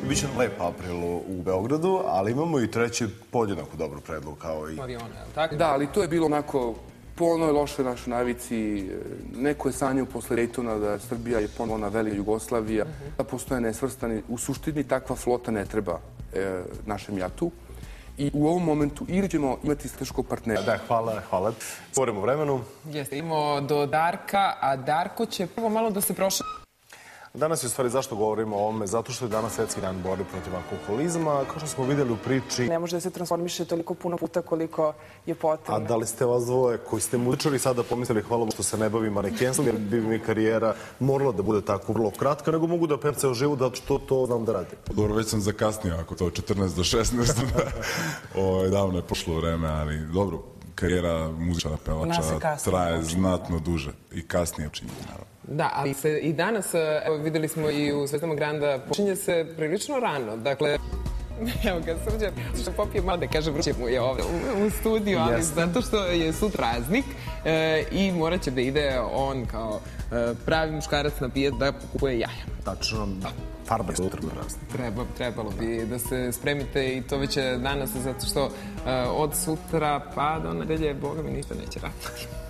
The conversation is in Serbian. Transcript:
i bit će nam lep april u Beogradu, ali imamo i treći podjednako dobro predlog kao i... Avione, tako? Da, ali to je bilo onako po onoj lošoj našoj navici. Neko je sanjao posle Daytona da Srbija je ponovo ona velika Jugoslavija, da postoje nesvrstani. U suštini takva flota ne treba našem jatu. I u ovom momentu ili ćemo imati strateškog partnera. Da, hvala. Govorimo o vremenu. Jeste, imamo do Darka, a Darko će prvo malo da se prošle. Danas je u stvari zašto govorimo o ovome, zato što je danas svetski dan borbe protiv alkoholizma. Kao što smo videli u priči... Ne može da se transformiše toliko puno puta koliko je potrebno. A da li ste vas dvoje koji ste muzičari sada pomislili hvala što se ne bavi manekenstvom, jer bi mi karijera morala da bude tako vrlo kratka, nego mogu da pevam ceo život, da što to znam da radim. Dobro, već sam zakasnio, ako to 14 do 16, davno je pošlo vreme, ali dobro, karijera muzičara, pevača traje znatno duže i kasnije čini, naravno. Da, ali se i danas, evo videli smo i u Zvezdama Granda, počinje se prilično rano. Dakle, evo ga Srđan, što popije malo da kaže vruće mu je ovdje u studiju, ali zato što je sutra praznik i morat će da ide on kao pravi muškarac na pijet da kupuje jaja. Tačno, farba je sutra praznik. Trebalo bi da se spremite i to već danas, zato što od sutra pa do nedelje, Boga mi ništa neće raditi.